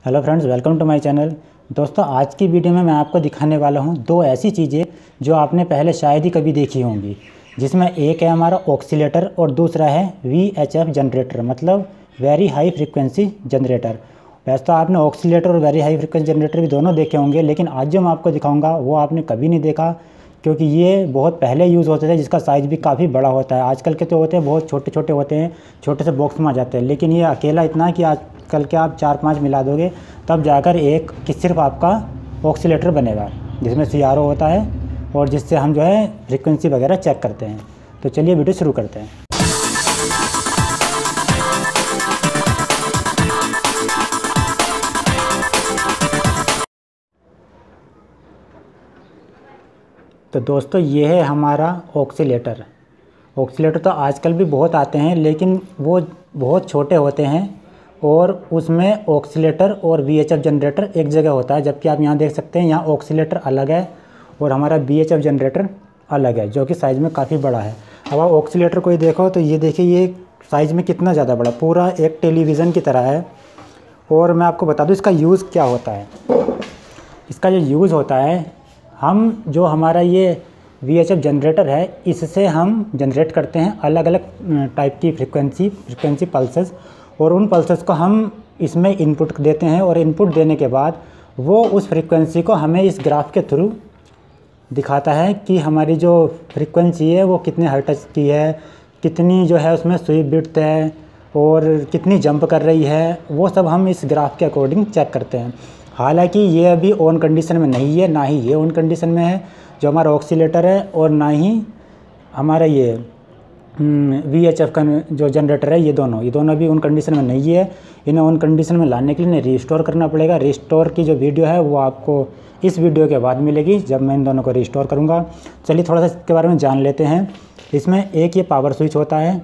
Hello friends, welcome to my channel. दोस्तों, आज की वीडियो में मैं आपको दिखाने वाला हूं दो ऐसी चीज़ें जो आपने पहले शायद ही कभी देखी होंगी, जिसमें एक है हमारा ऑक्सीलेटर और दूसरा है VHF जनरेटर, मतलब वेरी हाई फ्रीक्वेंसी जनरेटर। वैसे तो आपने ऑक्सीलेटर और वेरी हाई फ्रीक्वेंसी जनरेटर भी दोनों देखे होंगे, लेकिन आज जो मैं आपको दिखाऊँगा वो आपने कभी नहीं देखा, क्योंकि ये बहुत पहले यूज़ होते थे, जिसका साइज़ भी काफ़ी बड़ा होता है। आजकल के तो होते हैं बहुत छोटे छोटे होते हैं, छोटे से बॉक्स में आ जाते हैं, लेकिन ये अकेला इतना है कि आजकल के आप 4-5 मिला दोगे तब जाकर एक कि सिर्फ आपका ऑक्सीलेटर बनेगा, जिसमें CRO होता है और जिससे हम जो है फ्रीक्वेंसी वगैरह चेक करते हैं। तो चलिए वीडियो शुरू करते हैं। तो दोस्तों, ये है हमारा ऑक्सीलेटर। ऑक्सीलेटर तो आजकल भी बहुत आते हैं, लेकिन वो बहुत छोटे होते हैं और उसमें ऑक्सीलेटर और VHF जनरेटर एक जगह होता है। जबकि आप यहाँ देख सकते हैं, यहाँ ऑक्सीलेटर अलग है और हमारा VHF जनरेटर अलग है, जो कि साइज़ में काफ़ी बड़ा है। अब आप ऑक्सीलेटर को ही देखो तो ये देखिए, ये साइज़ में कितना ज़्यादा बड़ा, पूरा एक टेलीविज़न की तरह है। और मैं आपको बता दूँ इसका यूज़ क्या होता है। इसका जो यूज़ होता है, हम जो हमारा ये VHF जनरेटर है, इससे हम जनरेट करते हैं अलग अलग टाइप की फ्रीक्वेंसी पल्सेस, और उन पल्सेस को हम इसमें इनपुट देते हैं और इनपुट देने के बाद वो उस फ्रीक्वेंसी को हमें इस ग्राफ के थ्रू दिखाता है कि हमारी जो फ्रीक्वेंसी है वो कितने हर्ट्ज की है, कितनी जो है उसमें स्वीप विड्थ है और कितनी जंप कर रही है। वो सब हम इस ग्राफ के अकॉर्डिंग चेक करते हैं। हालांकि ये अभी ऑन कंडीशन में नहीं है, ना ही ये ऑन कंडीशन में है जो हमारा ऑक्सीलेटर है, और ना ही हमारा ये VHF का जो जनरेटर है। ये दोनों भी ऑन कंडीशन में नहीं है। इन्हें ऑन कंडीशन में लाने के लिए इन्हें रीस्टोर करना पड़ेगा। रीस्टोर की जो वीडियो है वो आपको इस वीडियो के बाद मिलेगी, जब मैं इन दोनों को रीस्टोर करूँगा। चलिए थोड़ा सा इसके बारे में जान लेते हैं। इसमें एक ये पावर स्विच होता है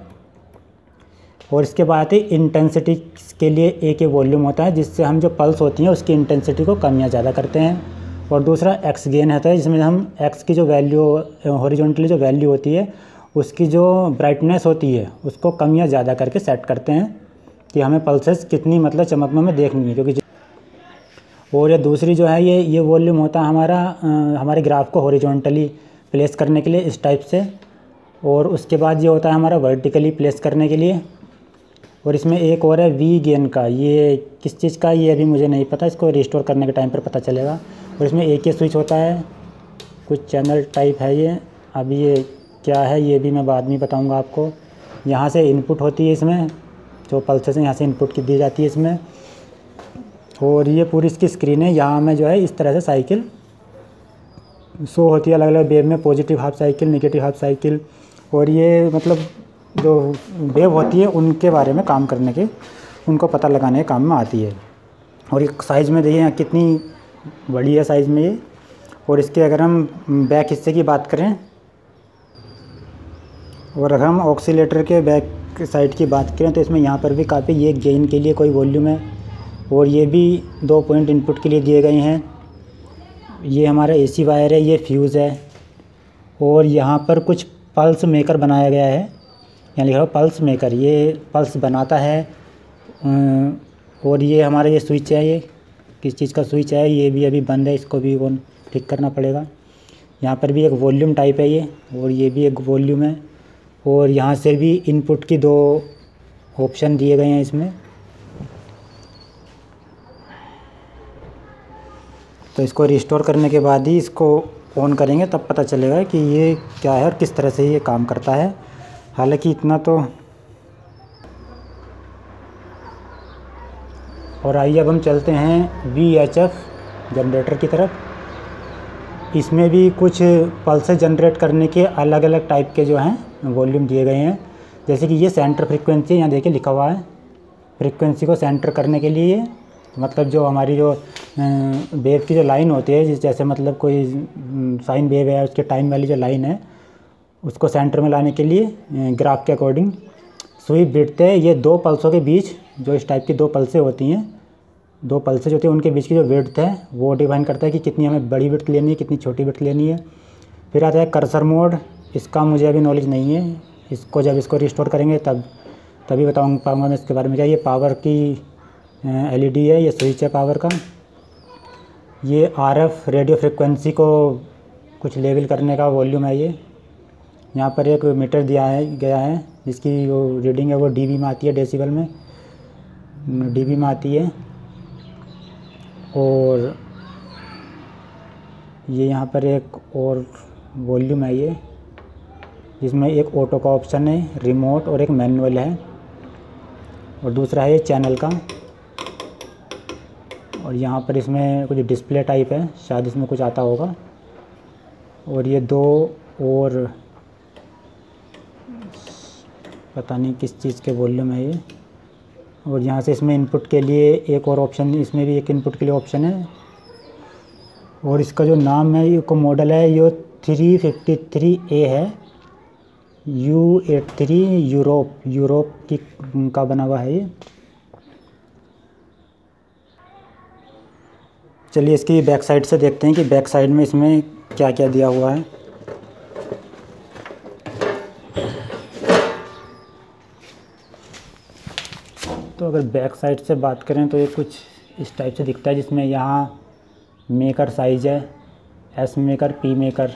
और इसके बाद ही इंटेंसिटी के लिए एक ये वॉल्यूम होता है, जिससे हम जो पल्स होती हैं उसकी इंटेंसिटी को कम या ज़्यादा करते हैं। और दूसरा एक्स गेन होता है, जिसमें हम एक्स की जो वैल्यू हॉरिजॉन्टली जो वैल्यू होती है उसकी जो ब्राइटनेस होती है उसको कम या ज़्यादा करके सेट करते हैं कि हमें पल्सेस कितनी मतलब चमकने में देखनी है। क्योंकि और ये दूसरी जो है ये वॉल्यूम होता है हमारा हमारे ग्राफ को हॉरिजॉन्टली प्लेस करने के लिए इस टाइप से, और उसके बाद ये होता है हमारा वर्टिकली प्लेस करने के लिए। और इसमें एक और है वी गेन का, ये किस चीज़ का ये अभी मुझे नहीं पता, इसको रिस्टोर करने के टाइम पर पता चलेगा। और इसमें एक ये स्विच होता है, कुछ चैनल टाइप है ये। अब ये क्या है ये भी मैं बाद में बताऊंगा आपको। यहाँ से इनपुट होती है, इसमें जो पल्सेस हैं यहाँ से इनपुट की दी जाती है इसमें। और ये पूरी इसकी स्क्रीन है, यहाँ में जो है इस तरह से साइकिल शो होती है अलग अलग वेव में, positive half cycle, negative half cycle. और ये मतलब जो वेव होती है उनके बारे में काम करने के, उनको पता लगाने के काम में आती है। और एक साइज़ में देखिए कितनी बड़ी है साइज़ में ये। और इसके अगर हम बैक हिस्से की बात करें और अगर हम ऑक्सीलेटर के बैक साइड की बात करें तो इसमें यहाँ पर भी काफ़ी ये गेन के लिए कोई वॉल्यूम है, और ये भी 2 पॉइंट इनपुट के लिए दिए गए हैं। ये हमारा AC वायर है, ये फ्यूज़ है। और यहाँ पर कुछ पल्स मेकर बनाया गया है, यहाँ लिखा हुआ पल्स मेकर, ये पल्स बनाता है। और ये हमारा ये स्विच है, ये किस चीज़ का स्विच है, ये भी अभी बंद है, इसको भी ऑन ठीक करना पड़ेगा। यहाँ पर भी एक वॉल्यूम टाइप है ये, और ये भी एक वॉल्यूम है। और यहाँ से भी इनपुट की 2 ऑप्शन दिए गए हैं इसमें। तो इसको रिस्टोर करने के बाद ही इसको ऑन करेंगे, तब पता चलेगा कि ये क्या है और किस तरह से ये काम करता है। हालांकि इतना तो। और आइए अब हम चलते हैं VHF जनरेटर की तरफ। इसमें भी कुछ पल्सेस जनरेट करने के अलग अलग टाइप के जो हैं वॉल्यूम दिए गए हैं। जैसे कि ये सेंटर फ्रीक्वेंसी, यहाँ देखिए लिखा हुआ है, फ्रीक्वेंसी को सेंटर करने के लिए, मतलब जो हमारी जो वेव की जो लाइन होती है, जैसे मतलब कोई साइन वेव है, उसके टाइम वाली जो लाइन है उसको सेंटर में लाने के लिए ग्राफ के अकॉर्डिंग स्वीप विड्थ है। ये 2 पल्सों के बीच जो इस टाइप की 2 पल्सें होती हैं, 2 पल्सें होती हैं, उनके बीच की जो विड्थ है वो डिफाइन करता है कि कितनी हमें बड़ी विड्थ लेनी है, कितनी छोटी विड्थ लेनी है। फिर आता है कर्सर मोड, इसका मुझे अभी नॉलेज नहीं है, इसको जब इसको रिस्टोर करेंगे तभी बताऊँगा मैं इसके बारे में। क्या ये पावर की एलईडी है, ये स्विच है पावर का। ये आरएफ रेडियो फ्रिक्वेंसी को कुछ लेवल करने का वॉल्यूम है। ये यहाँ पर एक मीटर दिया है गया है जिसकी वो रीडिंग है वो डीबी में आती है, डेसिबल में डीबी में आती है। और ये यहाँ पर एक और वॉल्यूम है ये, जिसमें एक ऑटो का ऑप्शन है, रिमोट और एक मैनुअल है। और दूसरा है ये चैनल का। और यहाँ पर इसमें कुछ डिस्प्ले टाइप है, शायद इसमें कुछ आता होगा। और ये दो और पता नहीं किस चीज़ के वॉल्यूम है ये। और यहाँ से इसमें इनपुट के लिए एक और ऑप्शन, इसमें भी एक इनपुट के लिए ऑप्शन है। और इसका जो नाम है ये को मॉडल है ये 353A है, U83 यूरोप की का बना हुआ है ये। चलिए इसकी बैक साइड से देखते हैं कि बैक साइड में इसमें क्या क्या दिया हुआ है। तो अगर बैक साइड से बात करें तो ये कुछ इस टाइप से दिखता है, जिसमें यहाँ मेकर साइज है, एस मेकर, पी मेकर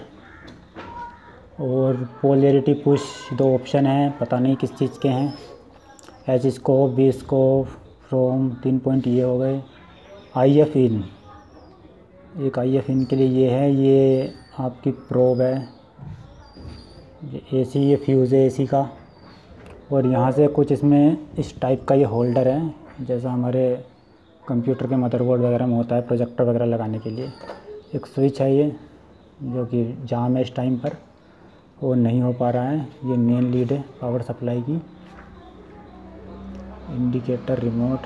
और पोलैरिटी पुश 2 ऑप्शन हैं, पता नहीं किस चीज़ के हैं। H scope, B scope, from 3 point ये हो गए। IF इन, एक IF इन के लिए ये है, ये आपकी प्रोब है। ये AC, ये फ्यूज़ है AC का। और यहाँ से कुछ इसमें इस टाइप का ये होल्डर है, जैसा हमारे कंप्यूटर के मदरबोर्ड वगैरह में होता है प्रोजेक्टर वगैरह लगाने के लिए। एक स्विच है ये जो कि जाम है इस टाइम पर, वो नहीं हो पा रहा है। ये मेन लीड है पावर सप्लाई की। Indicator, remote.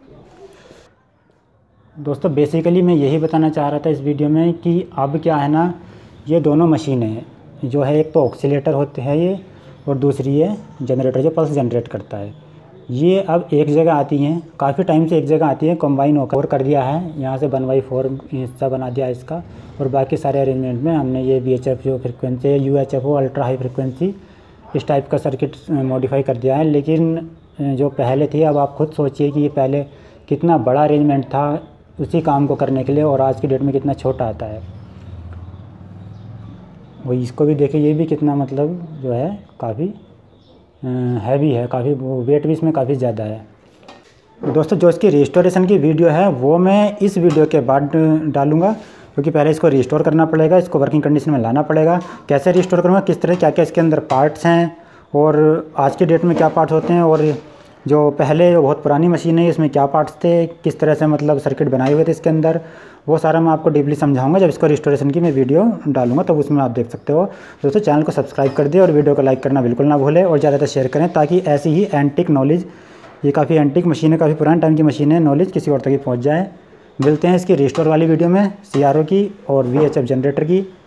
दोस्तों बेसिकली मैं यही बताना चाह रहा था इस वीडियो में कि अब क्या है ना, ये दोनों मशीनें जो है, एक तो ऑक्सीलेटर होते हैं ये और दूसरी है जनरेटर जो पल्स जनरेट करता है। ये अब एक जगह आती हैं, काफ़ी टाइम से एक जगह आती हैं, कंबाइन होकर कर दिया है। यहाँ से 1/4 हिस्सा बना दिया है इसका। और बाकी सारे अरेंजमेंट में हमने ये VHF जो फ्रिक्वेंसी है, UHF अल्ट्रा हाई फ्रिक्वेंसी, इस टाइप का सर्किट मॉडिफाई कर दिया है। लेकिन जो पहले थी, अब आप खुद सोचिए कि ये पहले कितना बड़ा अरेंजमेंट था उसी काम को करने के लिए, और आज की डेट में कितना छोटा आता है। वो इसको भी देखिए, ये भी कितना मतलब जो है काफ़ी हैवी है, काफ़ी वेट भी इसमें काफ़ी ज़्यादा है। दोस्तों जो इसकी रिस्टोरेशन की वीडियो है वो मैं इस वीडियो के बाद डालूँगा, क्योंकि पहले इसको रिस्टोर करना पड़ेगा, इसको वर्किंग कंडीशन में लाना पड़ेगा। कैसे रिस्टोर करूँगा, किस तरह क्या क्या इसके अंदर पार्ट्स हैं और आज की डेट में क्या पार्ट्स होते हैं, और जो पहले जो बहुत पुरानी मशीन है इसमें क्या पार्ट्स थे, किस तरह से मतलब सर्किट बनाए हुए थे इसके अंदर, वो सारा मैं आपको डीपली समझाऊंगा जब इसको रिस्टोरेशन की मैं वीडियो डालूंगा, तब उसमें आप देख सकते हो। दोस्तों चैनल को सब्सक्राइब कर दिए और वीडियो को लाइक करना बिल्कुल ना भूलें और ज़्यादातर शेयर करें, ताकि ऐसी ही एंटिक नॉलेज, ये काफ़ी एंटिक मशीन है, काफ़ी पुराने टाइम की मशीन है, नॉलेज किसी और तक पहुँच जाए। मिलते हैं इसकी रिस्टोर वाली वीडियो में, CRO की और VHF जनरेटर की।